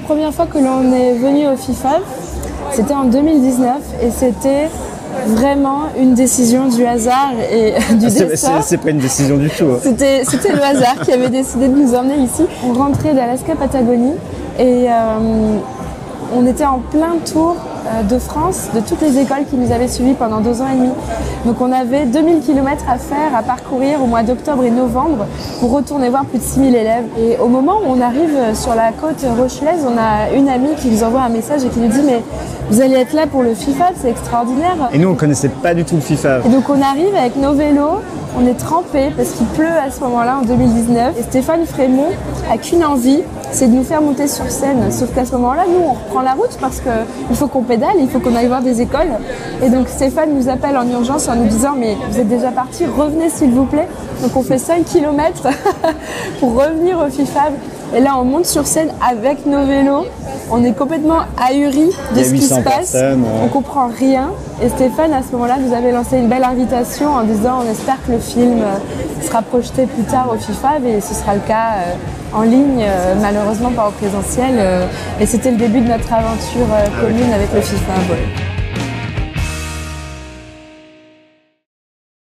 première fois que l'on est venu au FIFA, c'était en 2019 et c'était vraiment une décision du hasard et du destin. C'est pas une décision du tout. Hein. C'était le hasard qui avait décidé de nous emmener ici. On rentrait d'Alaska-Patagonie et on était en plein tour de France, de toutes les écoles qui nous avaient suivis pendant 2 ans et demi. Donc on avait 2000 km à faire, à parcourir au mois d'octobre et novembre pour retourner voir plus de 6000 élèves. Et au moment où on arrive sur la côte rochelaise, on a une amie qui nous envoie un message et qui nous dit « Mais vous allez être là pour le FIFA, c'est extraordinaire !» Et nous, on connaissait pas du tout le FIFA. Et donc on arrive avec nos vélos, on est trempés parce qu'il pleut à ce moment-là en 2019. Et Stéphane Frémont a qu'une envie, c'est de nous faire monter sur scène. Sauf qu'à ce moment-là, nous, on reprend la route parce qu'il faut qu'on pédale, il faut qu'on aille voir des écoles. Et donc Stéphane nous appelle en urgence en nous disant « Mais vous êtes déjà partis, revenez s'il vous plaît !» Donc on fait 5 km pour revenir au FIFAB. Et là, on monte sur scène avec nos vélos. On est complètement ahuris de ce qui se passe. On comprend rien. Et Stéphane, à ce moment-là, nous avait lancé une belle invitation en disant on espère que le film sera projeté plus tard au FIFAB et ce sera le cas en ligne, malheureusement pas en présentiel. Et c'était le début de notre aventure commune avec le FIFAB.